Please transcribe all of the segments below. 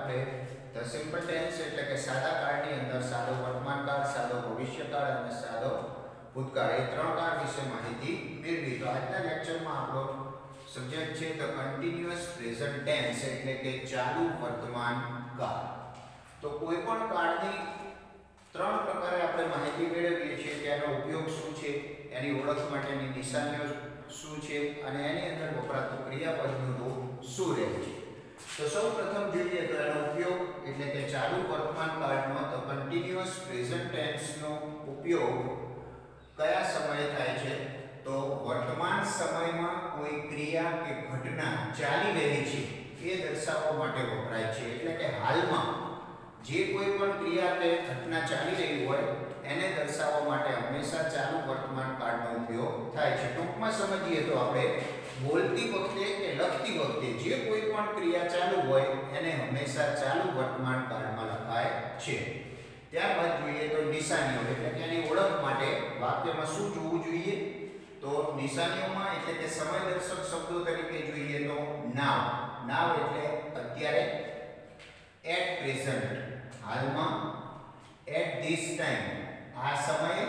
આપણે the simple tense એટલે કે સાદા કાળની અંદર સાદો વર્તમાન કાળ, સાદો ભવિષ્યકાળ અને સાદો ભૂતકાળ એ ત્રણ કાળ વિશે માહિતી મેળવી. તો આજના લેક્ચરમાં આપણો સબ્જેક્ટ છે ધ કન્ટિન્યુઅસ પ્રેઝન્ટ ટેન્સ એટલે કે ચાલુ વર્તમાન કાળ. તો કોઈ પણ કાળની ત્રણ પ્રકારે આપણે માહિતી મેળવીએ છીએ કે એનો ઉપયોગ શું છે, એની ઓળખ માટેની નિશાનીઓ શું છે અને એની અંદર વપરાતું ક્રિયાપદનું રૂપ શું રહે છે. તો સૌપ્રથમ જોઈએ તો એનો ઉપયોગ એટલે કે ચાલુ વર્તમાન કાળનો ધ કન્ટિન્યુઅસ પ્રેઝન્ટ ટેન્સનો ઉપયોગ કયા સમયે થાય છે? તો વર્તમાન સમયમાં કોઈ ક્રિયા કે ઘટના ચાલી રહી છે એ દર્શાવવા માટે વપરાય છે. એટલે કે હાલમાં જે કોઈ પણ ક્રિયા કે ઘટના ચાલી રહી હોય એને દર્શાવવા માટે હંમેશા ચાલુ વર્તમાન કાળનો ઉપયોગ થાય છે. ટૂંકમાં સમજીએ તો આપણે બોલતી વખતે કે લખતી વખતે જે કોઈ પણ ક્રિયા ચાલુ હોય એને હંમેશા ચાલુ વર્તમાન કાળમાં લખાય છે. ત્યારબાદ જોઈએ તો નિશાનીઓ એટલે કે એની ઓળખ માટે વાક્યમાં શું જોવું જોઈએ? તો નિશાનીઓમાં એટલે કે સમયદર્શક શબ્દો તરીકે જોઈએ તો નાવ. નાવ એટલે અત્યારે, એટ પ્રેઝન્ટ હાલમાં, એટ ધીસ ટાઈમ આ સમયે,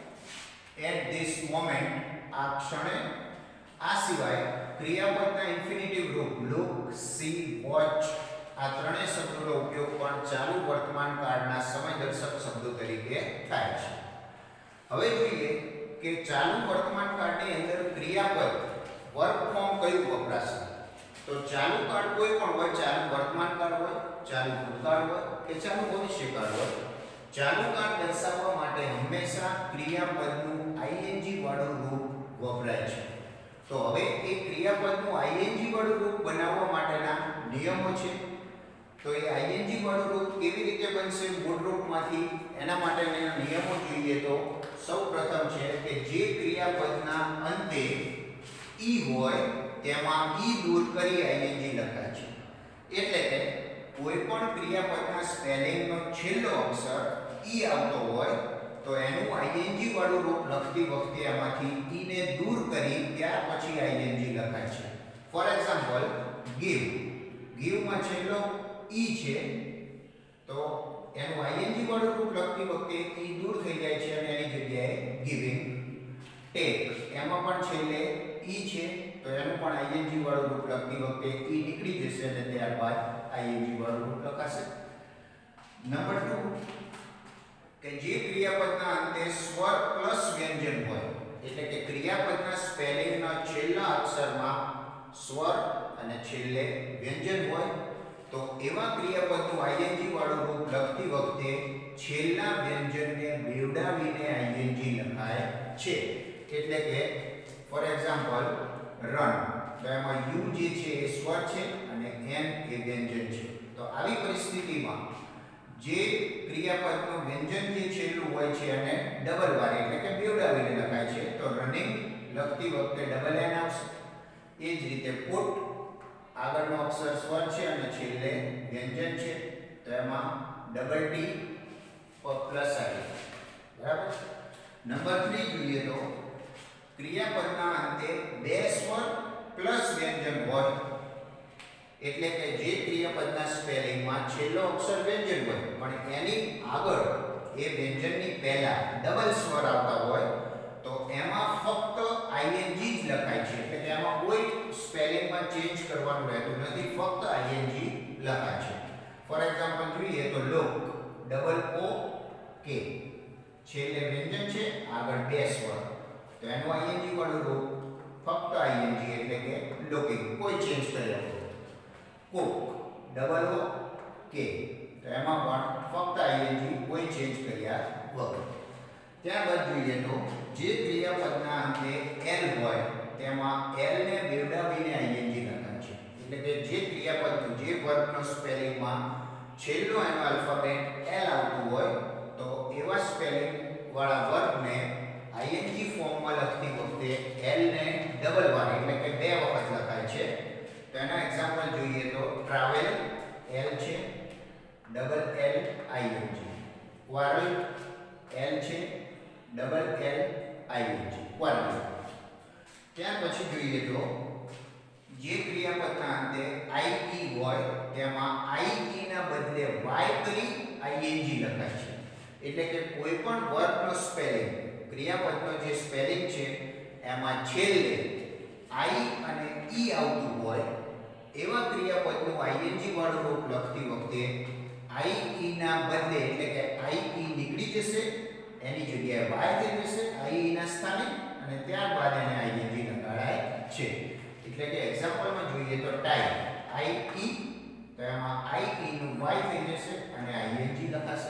એટ ધીસ મોમેન્ટ આ ક્ષણે. આ સિવાય ક્રિયાપદના ઇન્ફિનિટિવ રૂપ લુક, સી, વોચ આ ત્રણેય શબ્દોનો ઉપયોગ પણ ચાલુ વર્તમાન કાળના સમયદર્શક શબ્દો તરીકે થાય છે. હવે જોઈએ કે ચાલુ વર્તમાન કાળની અંદર ક્રિયાપદ વર્ક ફોર્મ કયું વપરાશે? તો ચાલુ કાળ કોઈ પણ હોય, ચાલુ વર્તમાન કાળ હોય, ચાલુ ભૂતકાળ હોય કે ચાલુ ભવિષ્યકાળ હોય, ચાલુ કાળ દર્શાવવા માટે હંમેશા ક્રિયાપદનું આઈએનજી વાળું રૂપ વપરાય છે. તો હવે એ ક્રિયાપદનું આઈએનજી વાળું રૂપ બનાવવા માટેના નિયમો છે. તો એ આઈએનજી વાળું રૂપ કેવી રીતે બનશે મૂળ રૂપમાંથી? એના માટેના નિયમો જોઈએ તો સૌપ્રથમ છે કે જે ક્રિયાપદના અંતે ઈ હોય તેમાં ઈ દૂર કરી આઈએનજી લખાય છે. એટલે કે કોઈ પણ ક્રિયાપદના સ્પેલિંગનો છેલ્લો અક્ષર ઈ આવતો હોય તો એનું આઈએનજી વાળું રૂપ લખતી વખતે આમાંથી ઈ ને દૂર કરી ત્યાર પછી આઈએનજી લખાય છે. For example give. ગીવમાં છેલ્લો ઈ છે તો એનું આઈએનજી વાળું રૂપ લખતી વખતે ઈ દૂર થઈ જાય છે અને એની જગ્યાએ ગિવિંગ. ટેક એમાં પણ છેલ્લે ઈ છે તો એનું પણ આઈએનજી વાળું રૂપ લખતી વખતે ઈ નીકળી જશે અને ત્યારબાદ આઈએનજી વાળું રૂપ લખાશે. નંબર 2 કે જે ક્રિયાપદના અંતે સ્વર પ્લસ વ્યંજન હોય એટલે કે ક્રિયાપદના સ્પેલિંગના છેલ્લા અક્ષરમાં સ્વર અને છેલ્લે વ્યંજન હોય તો એવા ક્રિયાપદનું આઈએનજી વાળું રૂપ લખતી વખતે છેલ્લા વ્યંજનને બેવડાવીને આઈએનજી લખાય છે. એટલે કે ફોર એક્ઝામ્પલ રન તો એમાં યુ જે છે એ સ્વર છે અને એન એ વ્યંજન છે. તો આવી પરિસ્થિતિમાં જે ક્રિયાપદનું વ્યંજન જે છેલ્લું હોય છે અને ડબલ વાર એટલે કે બેવડાવીને લખાય છે. તો રનિંગ લખતી વખતે ડબલ એન આવશે. એ જ રીતે પુટ આગળનો અક્ષર સ્વર છે અને છેલ્લે વ્યંજન છે તો એમાં ડબલ ટી પ્લસ આવી. બરાબર. નંબર 3 જોઈએ તો ક્રિયાપદના અંતે બે સ્વર પ્લસ વ્યંજન હોય એટલે કે જે ક્રિયાપદના સ્પેલિંગમાં છેલ્લો અક્ષર વ્યંજન હોય પણ એની આગળ એ વ્યંજનની પહેલા ડબલ સ્વર આવતા હોય તો એમાં ફક્ત આઈએનજી જ લખાય છે. એટલે કે એમાં કોઈ સ્પેલિંગમાં ચેન્જ કરવાનું રહેતું નથી, ફક્ત આઈએનજી લખાય છે. ફોર એક્ઝામ્પલ જોઈએ તો લોક ડબલ ઓ કે છેલ્લે વ્યંજન છે આગળ બે સ્વર તો એનું આઈએનજી વાળું રૂપ ફક્ત આઈએનજી એટલે કે લોકિંગ, કોઈ ચેન્જ કર્યા વગર. કોક ડબલ ઓ કે તો એમાં પણ ફક્ત આઈએનજી કોઈ ચેન્જ કર્યા વગર. ત્યારબાદ જોઈએ તો જે ક્રિયાપદના અંતે એલ હોય તેમાં એલ ને બેવડાવીને આઈએનજી લખાય છે. એટલે કે જે ક્રિયાપદનું જે વર્બનો સ્પેલિંગમાં છેલ્લો એનો આલ્ફાબેટ એલ આવતું હોય તો એવા સ્પેલિંગ વાળા વર્બને આઈએનજી ફોર્મમાં લખતી વખતે એલ ને ડબલ વાર એટલે કે બે વખત લખાય છે. તો એના એક્ઝામ્પલ જોઈએ તો ટ્રાવેલ એલ છે double L ING. Quarrel L છે ડબલ એલ આઈએનજી ક્વારલ. ત્યાર પછી જોઈએ તો જે ક્રિયાપદના અંતે આઈ હોય તેમાં આઈ ના બદલે y કરી ing લખાય છે. એટલે કે કોઈ પણ વર્બનો સ્પેલિંગ, ક્રિયાપદનો જે સ્પેલિંગ છે એમાં છેલ્લે i અને e આવતું હોય એવા ક્રિયાપદનું ing વાળું રૂપ લખતી વખતે ie ના બદલે એટલે કે ie નીકળી જશે, એની જગ્યાએ y થઈ જશે ie ના સ્થાને, અને ત્યારબાદ એને ing લગાડાય છે. એટલે કે એક્ઝામ્પલમાં જોઈએ તો ટાઈપ ie, તો એમાં ie નું y થઈ જશે અને ing લખાશે.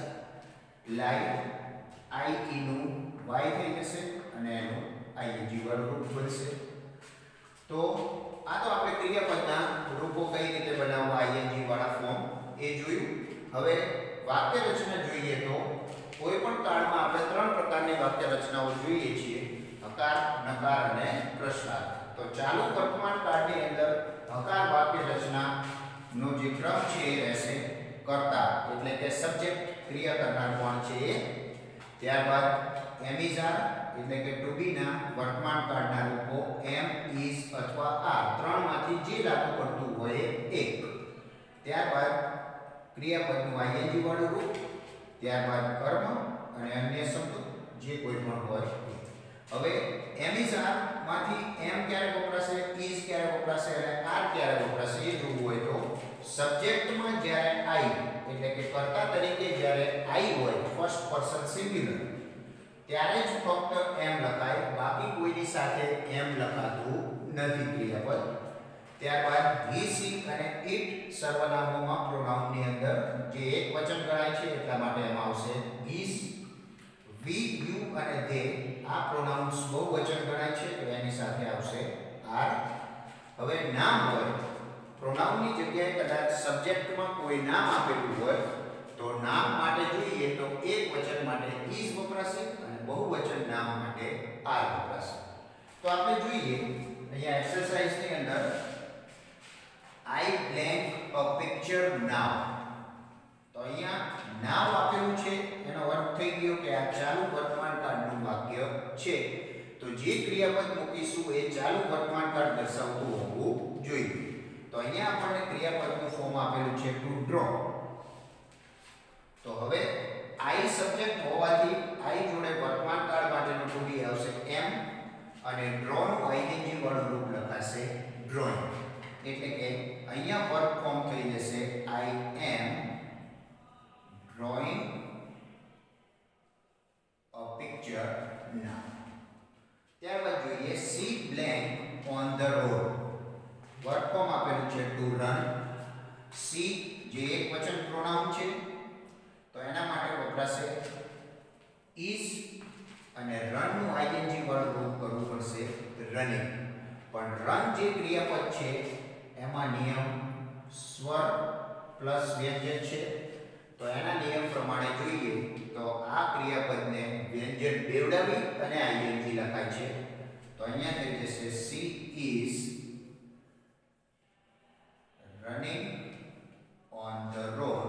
લાઈટ ie નું y થઈ જશે અને એનું ing વાળું રૂપ બનશે. તો આ તો આપણે ક્રિયાપદના રૂપો કઈ રીતે બનાવવા ing વાળા ફોર્મ એ જોયું. હવે વાક્ય રચના જોઈએ તો કોઈ પણ કાળમાં આપણે ત્રણ પ્રકારની વાક્ય રચનાઓ જોઈએ છીએ: હકાર, નકાર અને પ્રશ્નાર્થ. તો ચાલુ વર્તમાન કાળની અંદર હકાર વાક્ય રચનાનો જે ક્રમ છે એ રહેશે કર્તા, એટલે કે સબ્જેક્ટ, ક્રિયા કરનાર કોણ છે એ. ત્યારબાદ એમિઝાર એટલે કે ટુ બી ના વર્તમાન કાળના રૂપો એમ, ઇઝ અથવા આર, ત્રણમાંથી જે લાગુ પડતું હોય એ એક. ત્યારબાદ ક્રિયાપદનું ing વાળું રૂપ, ત્યારબાદ કર્મ અને અન્ય શબ્દો જે કોઈ પણ હોય. હવે એમિઝાર માંથી એમ ક્યારે વપરાશે, ઇઝ ક્યારે વપરાશે અને આર ક્યારે વપરાશે એ જોવું હોય તો સબ્જેક્ટમાં જ્યારે આઈ એટલે કે કર્તા તરીકે જ્યારે આઈ હોય, ફર્સ્ટ પર્સન સિંગ્યુલર, ત્યારે જ ફક્ત એમ લખાય, બાકી કોઈની સાથે એમ લખાતું નથી ક્રિયાપદ. ત્યારબાદ હી, સી અને ઇટ સર્વનામોમાં પ્રોનાઉનની અંદર જે એક વચન ગણાય છે એટલા માટે એમાં આવશે હીઝ. વી, યુ અને ધે આ પ્રોનાઉન્સ બહુવચન ગણાય છે તો એની સાથે આવશે આર. હવે નામ હોય, પ્રોનાઉનની જગ્યાએ કદાચ સબ્જેક્ટમાં કોઈ નામ આપેલું હોય તો નામ માટે જોઈએ તો એક વચન માટે ઇઝ વપરાશે અને બહુવચન નામ માટે આર વપરાશે. તો આપણે જોઈએ અહીંયા એક્સરસાઇઝની અંદર I blank a picture now. તો અહીંયા now આપેલું છે એનો અર્થ થઈ ગયો કે આ ચાલુ વર્તમાન કાળનું વાક્ય છે. તો જે ક્રિયાપદ મૂકીશું એ ચાલુ વર્તમાન કાળ દર્શાવતું હોવું જોઈએ. તો અહીંયા આપણને ક્રિયાપદનું ફોર્મ આપેલું છે ટુ ડ્રો. તો હવે I સબ્જેક્ટ હોવાથી I જોડે વર્તમાન કાળ માટેનું ટુ બી આવશે એમ અને ડ્રો નું ing વાળું રૂપ લખાશે ડ્રોઈંગ. એટલે કે અહીંયા વર્ક ફોર્મ થઈ જશે I am drawing a picture now. ત્યારબાદ જોઈએ see blank on the road. Verb form આપેલું છે to run. see જે એક વચન પ્રોનાઉન છે તો એના માટે વપરાશે is અને run નું ing વાળું રૂપ કરવું પડશે running. પણ run જે ક્રિયાપદ છે એમાં નિયમ સ્વર પ્લસ વ્યંજન છે. તો એના નિયમ પ્રમાણે જોઈએ તો આ ક્રિયાપદને વ્યંજન બેવડાવી અને ing લખાય છે. તો અહીંયા થઈ જશે she is running on the road.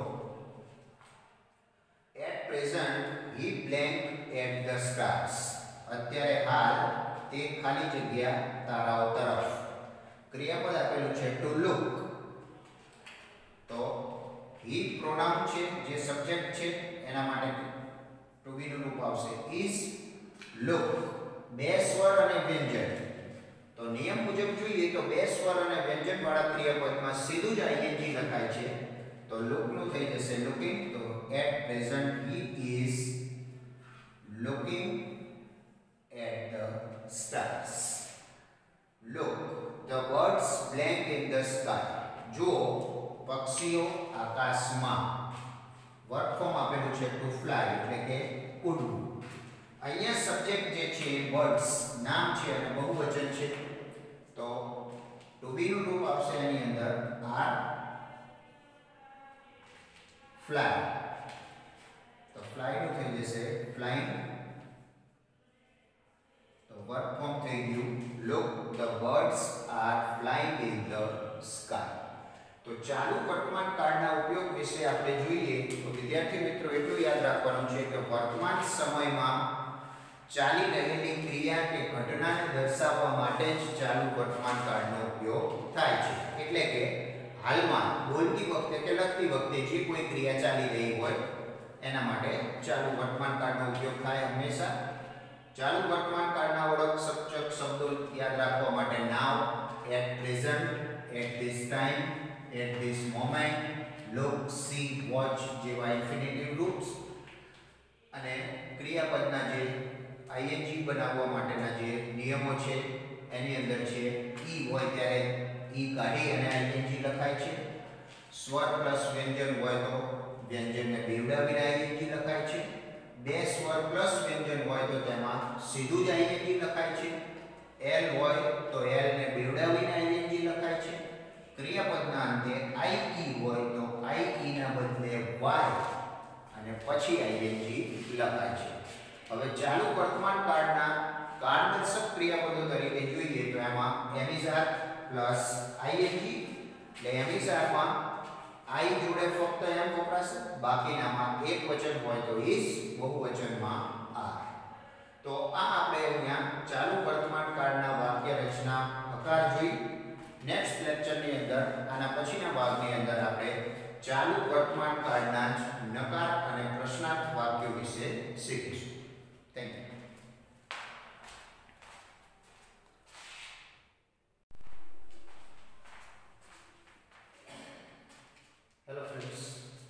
At present he blank at the stars. અત્યારે હાલ તે ખાલી જગ્યા તારાઓ તરફ. ક્રિયાપદ આપેલું છે ટુ લુક. તો he પ્રોનાઉન છે જે સબ્જેક્ટ છે એના માટે ટુ બી નું રૂપ આવશે is look. બે સ્વર અને વ્યંજન. તો નિયમ મુજબ જોઈએ તો બે સ્વર અને વ્યંજન વાળા ક્રિયાપદમાં સીધું જ ing લખાય છે. તો look નું થઈ જશે looking. તો at present he is looking at the stars. Look, the birds blank in the sky. જો પક્ષીઓ આકાશમાં. વર્ક ફોર્મ આપેલું છે ટુ ફ્લાય એટલે કે ઉડવું. અહીંયા સબ્જેક્ટ જે છે બર્ડ્સ નામ છે અને બહુવચન છે. તો ટુ બી નું રૂપ આવશે એની અંદર આર ફ્લાય. તો ફ્લાય નું થઈ જશે ફ્લાઇંગ. તો વર્ક ફોર્મ થઈ ગયું look, the birds are flying in the sky. તો ચાલુ વર્તમાન કાળના ઉપયોગ વિશે આપણે જોઈએ તો વિદ્યાર્થી મિત્રો એટલું યાદ રાખવાનું છે કે વર્તમાન સમયમાં ચાલી રહેલી ક્રિયા કે ઘટનાને દર્શાવવા માટે જ ચાલુ વર્તમાન કાળનો ઉપયોગ થાય છે. એટલે કે હાલમાં બોલતી વખતે કે લખતી વખતે જે કોઈ ક્રિયા ચાલી રહી હોય એના માટે ચાલુ વર્તમાન કાળનો ઉપયોગ થાય હંમેશા. ચાલુ વર્તમાન કાળના ઓળખ સૂચક શબ્દો યાદ રાખવા માટે now, at present, at this time, at this moment, look, see, watch જેવા ઇન્ફિનિટિવ રૂટ્સ અને ક્રિયાપદના જે આઈએનજી બનાવવા માટેના જે નિયમો છે એની અંદર છે ઈ હોય ત્યારે ઈ કાઢી અને આઈએનજી લખાય છે. સ્વર પ્લસ વ્યંજન હોય તો વ્યંજનને બેવડાવીને આઈએનજી લખાય છે. બે સ્વર પ્લસ વ્યંજન હોય તો તેમાં સીધું જ આઈએનજી લખાય છે. એલ હોય તો એલ ને બેવડાવીને આઈએનજી લખાય છે. ક્રિયાપદના અંતે આઈ હોય તો આઈ ના બદલે વાય અને પછી આઈએનજી લખાય છે. હવે ચાલુ વર્તમાન કાળના કાળદર્શક ક્રિયાપદો તરીકે જોઈએ તો એમાં am is are plus ING એટલે એમ ઇઝ આરમાં આઈ જોડે ફક્ત એમ વપરાશે, બાકીનામાં એક વચન હોય તો ઇઝ, બહુવચનમાં આર. તો આ આપણે અહીંયા ચાલુ વર્તમાન કાળના વાક્ય રચના આકાર જોઈ. નેક્સ્ટ લેક્ચરની અંદર આના પછીના ભાગની અંદર આપણે ચાલુ વર્તમાન કાળના જ નકાર અને પ્રશ્નાર્થ વાક્યો વિશે શીખીશું. Thank you. હેલો ફ્રેન્ડ્સ,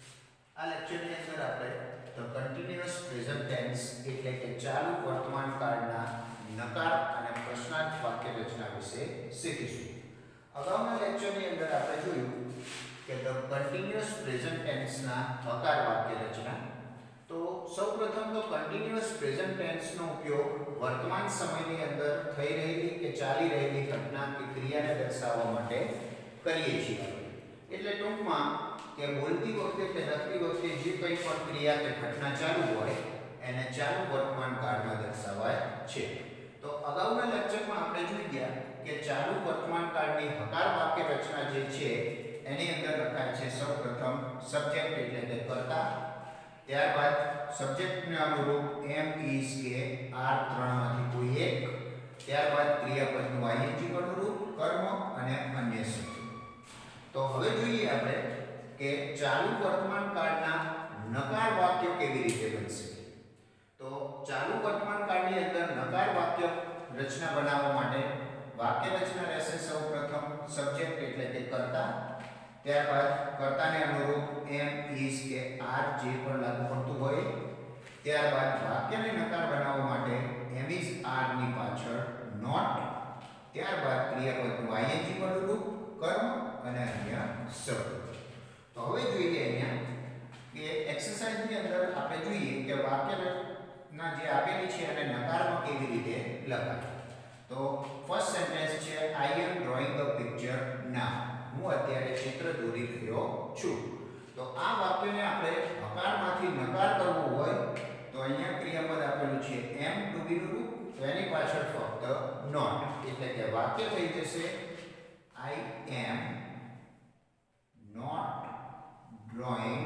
આ લેક્ચરની અંદર આપણે ધ કન્ટિન્યુઅસ પ્રેઝન્ટ ટેન્સ એટલે કે ચાલુ વર્તમાન કાળના નકાર અને પ્રશ્નાર્થ વાક્ય રચના વિશે શીખીશું. અગાઉના લેક્ચરની અંદર આપણે જોયું કે ધ કન્ટિન્યુઅસ પ્રેઝન્ટ ટેન્સના હકાર વાક્ય રચના. તો સૌપ્રથમ તો કન્ટિન્યુઅસ પ્રેઝન્ટ ટેન્સનો ઉપયોગ વર્તમાન સમયની અંદર થઈ રહેલી કે ચાલી રહેલી ઘટના કે ક્રિયાને દર્શાવવા માટે કરીએ છીએ. એટલે ટૂંકમાં કે બોલતી વખતે કે લખતી વખતે જે કંઈ પણ ક્રિયા કે ઘટના ચાલુ હોય એને ચાલુ વર્તમાન કાળમાં દર્શાવાય છે. તો અગાઉના લેક્ચરમાં આપણે જોઈ ગયા કે ચાલુ વર્તમાન કાળની હકાર વાક્ય રચના જે છે એની અંદર લખાય છે સૌપ્રથમ સબ્જેક્ટ એટલે કે કર્તા, ત્યારબાદ સબ્જેક્ટને અનુરૂપ એમ, ઇઝ કે આર ત્રણમાંથી કોઈ એક, ત્યારબાદ ક્રિયાપદનું આઈએનજી અનુરૂપ કર્મ અને અન્ય શબ્દો. તો હવે જોઈએ આપણે કે ચાલુ વર્તમાન કાળના નકાર વાક્યો કેવી રીતે બનશે. તો ચાલુ વર્તમાન કાળની અંદર નકાર વાક્ય રચના બનાવવા માટે વાક્ય રચના રહેશે સૌપ્રથમ સબ્જેક્ટ એટલે કે કર્તા, ત્યારબાદ કર્તાને અનુરૂપ એમ, ઇઝ કે આર જે પણ લાગુ પડતું હોય, ત્યારબાદ વાક્યને નકાર બનાવવા માટે એમ, ઇઝ, આર ની પાછળ નોટ, ત્યારબાદ ક્રિયાપદનું આઈએનજી અનુરૂપ કર્મ અને અન્ય શબ્દો. તો હવે જોઈએ અહીંયા કે એક્સરસાઇઝની અંદર આપણે જોઈએ કે વાક્યના જે આપેલી છે અને નકારમાં કેવી રીતે લખાય. તો ફર્સ્ટ સેન્ટેન્સ છે આઈ એમ ડ્રોઈંગ અ પિક્ચર નાઉ. હું અત્યારે ચિત્ર દોરી રહ્યો છું. તો આ વાક્યને આપણે હકારમાંથી નકાર કરવો હોય તો અહીંયા ક્રિયાપદ આપેલું છે એમ ટુ બી નું રૂપ, તો એની પાછળ ફક્ત નોટ એટલે કે વાક્ય થઈ જશે I am not drawing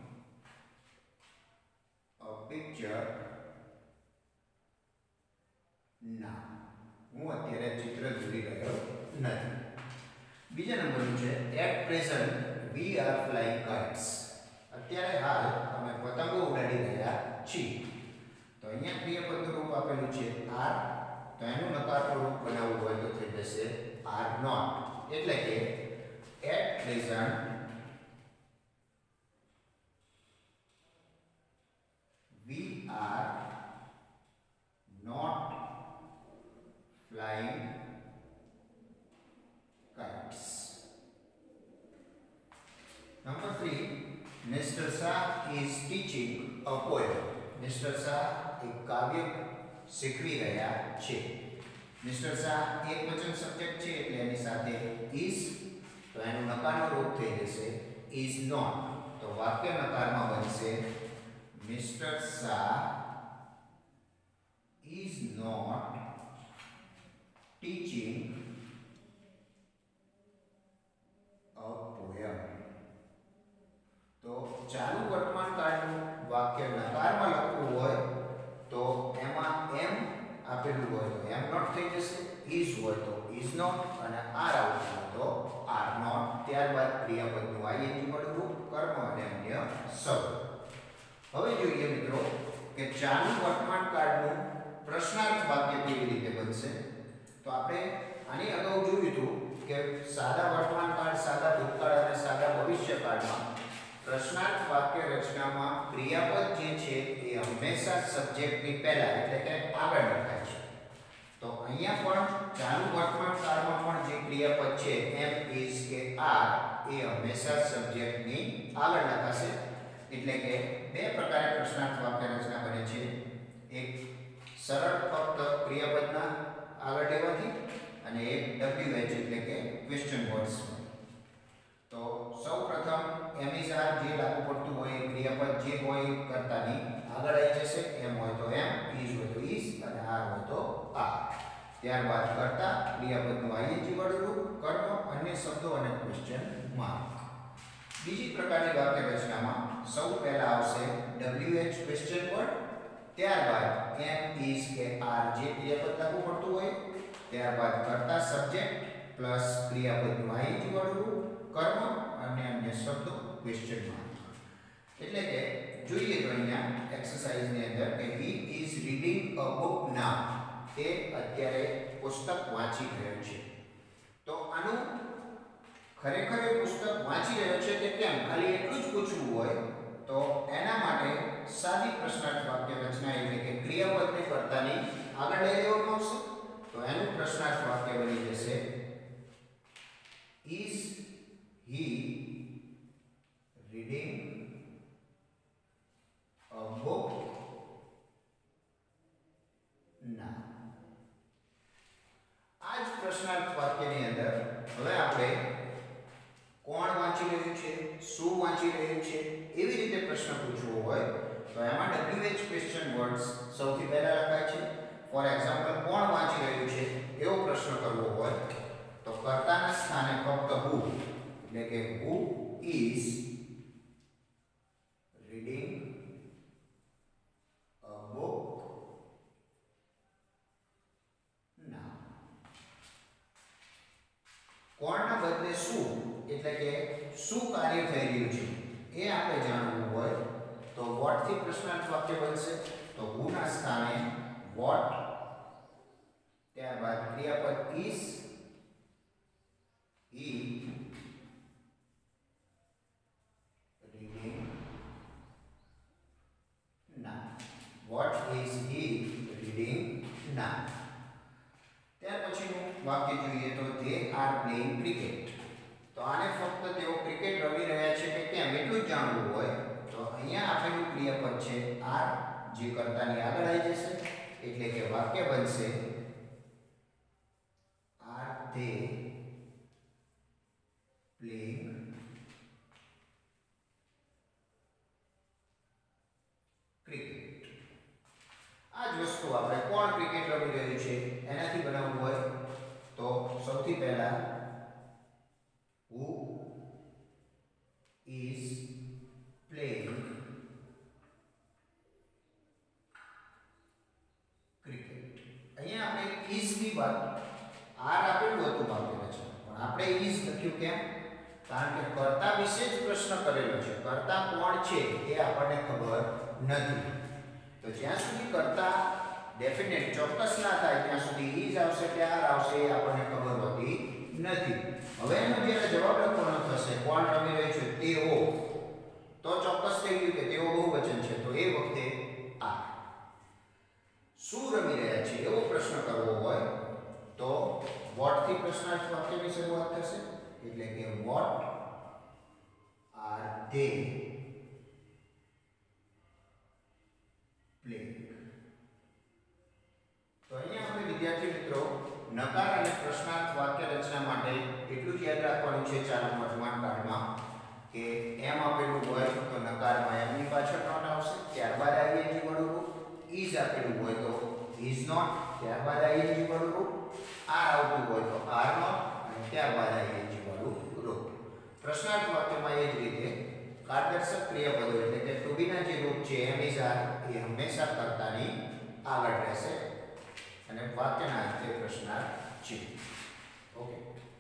a picture now. હું અત્યારે ચિત્ર દોરી રહ્યો નથી. બીજા નંબરનું છે at present we are flying kites. અત્યારે હાલ અમે પતંગો ઉડાડી રહ્યા છીએ. તો અહીંયા ક્રિયાપદનું રૂપ આપેલું છે are, તો એનું નકારનું રૂપ બનાવવું હોય તો થઈ જશે are not. એટલે કે at present we are not flying kites. Number 3, Mr. Shah is teaching a poem. Mr. Shah એક કાવ્ય શીખવી રહ્યા છે. મિસ્ટર શાહ એક વચન સબ્જેક્ટ છે એટલે એની સાથે is, તો એનું નકારનું રૂપ થઈ જશે is not. તો વાક્ય નકારમાં બનશે mister Shah is not teaching a poem. તો ચાલુ વર્તમાન કાળનું વાક્ય નકારમાં લખવું હોય તો એમાં એમ આપેલું હોય તો એમ નોટ થઈ જશે, ઇઝ હોય તો ઇઝ નોટ અને આર આવતું હોય તો આર નોટ, ત્યારબાદ ક્રિયાપદનું આઈએનજી વાળું રૂપ, કર્મ અને અન્ય શબ્દ. હવે જોઈએ મિત્રો કે ચાલુ વર્તમાન કાળનું પ્રશ્નાર્થ વાક્ય કેવી રીતે બનશે. તો આપણે આની અગાઉ જોયું હતું કે સાદા વર્તમાન કાળ, સાદા ભૂતકાળ અને સાદા ભવિષ્યકાળમાં પ્રશ્નાર્થ વાક્ય રચનામાં ક્રિયાપદ જે છે એ હંમેશા સબ્જેક્ટની પહેલા એટલે કે આગળ લખાય છે. તો અહીંયા પણ ચાલુ વર્તમાન કાળમાં પણ જે ક્રિયાપદ છે એમ, ઇઝ કે આર એ હંમેશા સબ્જેક્ટની આગળ લખાશે. એટલે કે બે પ્રકારે પ્રશ્નાર્થ વાક્ય રચના બને છે. એક સરળ ફક્ત ક્રિયાપદના આગળ લેવાથી અને એક WH એટલે કે ક્વેશ્ચન વર્ડ્સ. તો સૌપ્રથમ એમ ઇઝ આર જે લાગુ પડતું હોય ક્રિયાપદ જે હોય કર્તાની આગળ આવી જશે. એમ હોય તો એમ, ઇઝ હોય તો ઇઝ અને આર હોય તો આર. ત્યારબાદ કર્તા, ક્રિયાપદનું આઈએનજી વાળું રૂપ, કર્મ, અન્ય શબ્દો અને ક્વેશ્ચન માર્ક. બીજી પ્રકારની વાક્ય રચનામાં સૌ પહેલા આવશે WH ક્વેશ્ચન વર્ડ, ત્યારબાદ એમ, ઇઝ કે આર જે ક્રિયાપદ લાગુ પડતું હોય, ત્યારબાદ કર્તા સબ્જેક્ટ પ્લસ ક્રિયાપદનું આઈએનજી વાળું રૂપ, કર્મ અને અન્ય શબ્દો ક્વેશ્ચન માર્ક. એટલે કે જોઈએ તો અહીંયા એક્સરસાઇઝની અંદર કે he is reading a book now, તે અત્યારે પુસ્તક વાંચી રહ્યો છે. તો આનું ખરેખર એ પુસ્તક વાંચી રહ્યો છે કે કેમ ખાલી એટલું જ પૂછવું હોય તો એના માટે સાદી પ્રશ્નાર્થ વાક્ય રચના એટલે કે ક્રિયાપદને કર્તાની આગળ લઈ લેવામાં આવશે. તો એનું પ્રશ્નાર્થ વાક્ય બની જશે is he reading a book now. આ જ પ્રશ્નાર્થ વાક્યની અંદર હવે આપણે કોણ વાંચી રહ્યું છે, શું વાંચી રહ્યું છે એવી રીતે પ્રશ્ન પૂછવો હોય તો એમાં WH ક્વેશ્ચન વર્ડ્સ સૌથી પહેલા લખાય છે. ફોર એક્ઝામ્પલ કોણ વાંચી રહ્યું છે એવો પ્રશ્ન કરવો હોય તો કર્તાના સ્થાને ફક્ત હુ એટલે કે who is reading a book now. કોણના બદલે શું એટલે કે શું કાર્ય થઈ રહ્યું છે એ આપણે જાણવું હોય તો વોટ થી પ્રશ્નાર્થ વાક્ય બનશે. તો હુ ના સ્થાને વોટ, ત્યારબાદ ક્રિયાપદ is, he reading now. What is he reading now. ત્યાર પછીનું વાક્ય જોઈએ તો they are playing cricket. તો આને ફક્ત તેઓ ક્રિકેટ રમી રહ્યા છે કે કેમ એટલું જ જાણવું હોય તો અહીંયા આપેલું ક્રિયાપદ છે આર જે કર્તાની આગળ આવી જશે. એટલે કે વાક્ય બનશે આર they playing ક્રિકેટ. આ જ વસ્તુ આપણે કોણ ક્રિકેટ રમી રહ્યું છે એનાથી બનાવવું હોય તો સૌથી પહેલા who is playing cricket. અહીંયા આપણે is ની વાત આર આપેલું હતું વાક્ય રચના પણ આપણે is લખ્યું કેમ? કારણ કે કર્તા વિશે જ પ્રશ્ન કરેલો છે. કર્તા કોણ છે એ આપણને ખબર નથી. તો જ્યાં સુધી કર્તા ડેફિનેટ ચોક્કસ ના થાય ત્યાં સુધી is આવશે કે આર આવશે એ આપણને ખબર હોતી નથી. હવે એનો જ્યારે જવાબ લખવાનો થશે કોણ રમી રહ્યો છે તેઓ, તો ચોક્કસ થઈ ગયું કે તેઓ બહુવચન છે તો એ વખતે આ. શું રમી રહ્યા છે એવો પ્રશ્ન કરવો હોય તો વોટ થી પ્રશ્નાર્થ વાક્યની શરૂઆત થશે. એટલે કે વોટ આર ધે પ્લેઇંગ. તો અહીંયા આપણે વિદ્યાર્થી મિત્રો નકાર અને પ્રશ્નાર્થ વાક્ય રચના માટે એટલું જ યાદ રાખવાનું છે ચાલુ વર્તમાન કાળમાં કે એમ આપેલું હોય તો નકારમાં એમ ની પાછળ નોટ આવશે, ત્યારબાદ આઈએનજી વાળું રૂપ. ઇઝ આપેલું હોય તો ઇઝ નોટ, ત્યારબાદ આઈએનજી વાળું રૂપ. આર આવતું હોય તો આર નોટ અને ત્યારબાદ આઈએનજી વાળું રૂપ. પ્રશ્નાર્થ વાક્યમાં એ જ રીતે કાર્યદર્શક ક્રિયાપદો એટલે કે ટુ બી ના જે રૂપ છે એમ ઇઝ આર એ હંમેશા કર્તાની આગળ રહેશે અને વાક્યના અંતે પ્રશ્નાર્થ છે. ઓકે.